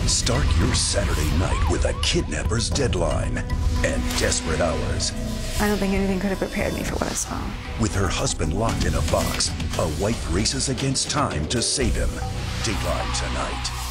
Start your Saturday night with A Kidnapper's Deadline and Desperate Hours. I don't think anything could have prepared me for what I saw. With her husband locked in a box, a wife races against time to save him. Dateline tonight.